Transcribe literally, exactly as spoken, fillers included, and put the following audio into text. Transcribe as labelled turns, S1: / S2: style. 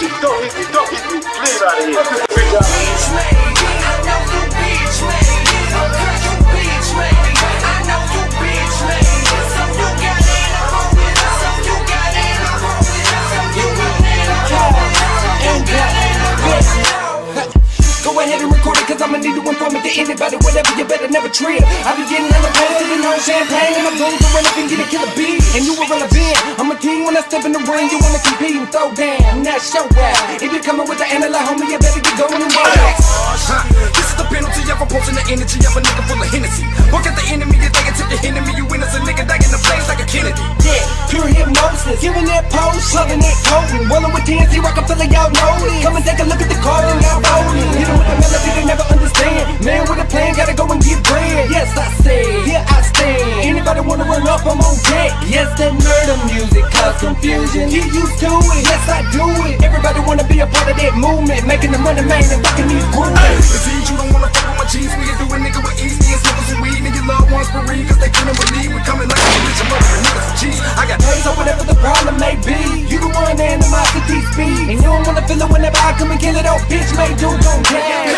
S1: me, don't hit me, don't hit me. Leave out of here. Good job.
S2: Bitch made me, I know you bitch made me. Cause you bitch made me, I know you bitch made me. So you got it, I'm on it. So you got it, I'm on it. So you got it, I'm on it. So you got it, I'm on it.
S3: Go ahead and record it, cause I'ma need to inform it to anybody. Whatever, you better never trip. I be getting hella pain, sipping on champagne, and I'm going to run up and get a killer beat. And you irrelevant, I'm a king when I step in the ring. You wanna compete and throw down, that's your out. If you coming with the analog, homie, you better get going and relax.
S4: Huh. This is the penalty of opposing the energy of a nigga full of Hennessy. Walk at the enemy, you think it's the enemy. You innocent nigga, that in the flames like a Kennedy.
S3: Yeah, pure hypnosis, giving that pose, shoving that coating. Rolling with T N T, rock up till y'all know it. Come and take a look at the card and y'all rolling. Hit them with the melody they never understand. Man with a plan, gotta go and get bread. Yes, I say, here I stand. Anybody wanna run up, I'm on deck. Yes, that murder music cause confusion. Get used to it, yes I do it. Everybody wanna be a part of that movement, making the money man and rocking these grooves.
S4: It seems you don't wanna fuck with my cheese. We can do a nigga with ease. Me and smoking some weed, and your loved ones for real. Cause they couldn't believe we coming like a bitch. I'm up with niggas some cheese. I got
S3: Hey, so whatever the problem may be, you the one animosity speed. And you don't wanna feel it whenever I come and kill it. Oh, bitch, may do, don't care.